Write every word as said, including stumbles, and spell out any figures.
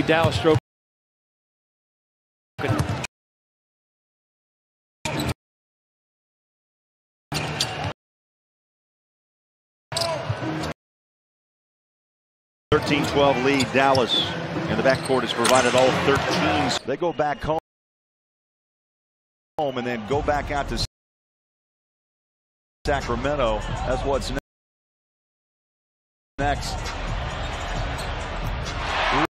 Dallas stroke. thirteen twelve lead. Dallas in the backcourt has provided all thirteen. They go back home and then go back out to Sacramento. That's what's next.